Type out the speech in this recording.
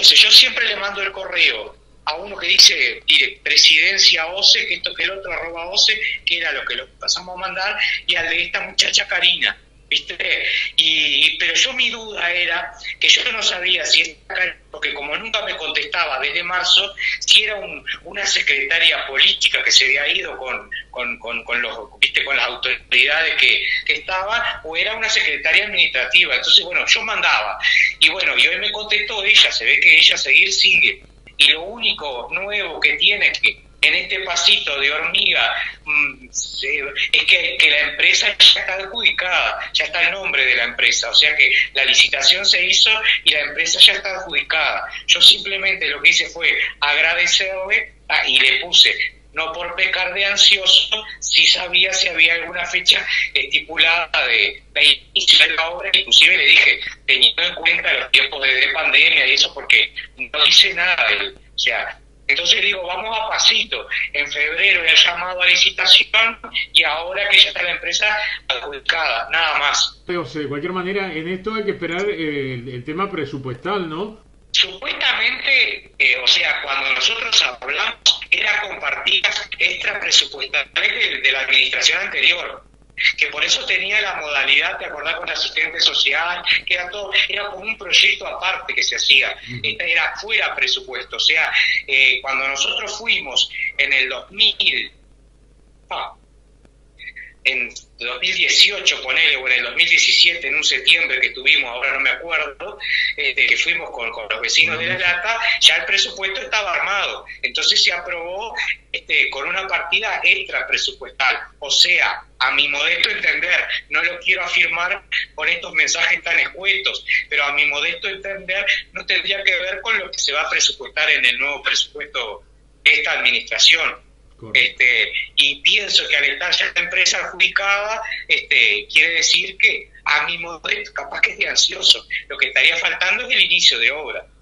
Entonces yo siempre le mando el correo a uno que dice presidencia OCE, que esto que el otro @OCE, que era lo que lo pasamos a mandar, y al de esta muchacha Karina, ¿viste? Pero yo mi duda era que yo no sabía si esta Karina, porque como nunca me contestaba desde marzo, si era una secretaria política que se había ido con los, ¿viste? Con las autoridades que estaban, o era una secretaria administrativa. Entonces, bueno, yo mandaba, y bueno, y hoy me contestó ella, se ve que ella sigue. Y lo único nuevo que tiene que en este pasito de hormiga es que la empresa ya está adjudicada, ya está el nombre de la empresa, o sea que la licitación se hizo y la empresa ya está adjudicada. Yo simplemente lo que hice fue agradecerle y le puse, no por pecar de ansioso, si sabía si había alguna fecha estipulada de inicio de la obra, inclusive le dije, teniendo en cuenta los tiempos de pandemia y eso, porque no dice nada de él. O sea, entonces digo, vamos a pasito. En febrero el llamado a licitación y ahora que ya está la empresa adjudicada, nada más. O sea, de cualquier manera, en esto hay que esperar el tema presupuestal, ¿no? Supuestamente, o sea, cuando nosotros hablamos, era con partidas extra presupuestales de la administración anterior, que por eso tenía la modalidad de acordar con el asistente social, que era todo, era como un proyecto aparte que se hacía. Esta era fuera presupuesto, o sea, cuando nosotros fuimos en el 2018, ponele, o en el 2017, en un septiembre que tuvimos, ahora no me acuerdo, que fuimos con los vecinos de La Lata, ya el presupuesto estaba armado, entonces se aprobó con una partida extra presupuestal, o sea, a mi modesto entender, no lo quiero afirmar con estos mensajes tan escuetos, pero a mi modesto entender no tendría que ver con lo que se va a presupuestar en el nuevo presupuesto de esta administración. Y pienso que al estar ya la empresa adjudicada, quiere decir que a mi modesto, capaz que es de ansioso, lo que estaría faltando es el inicio de obra.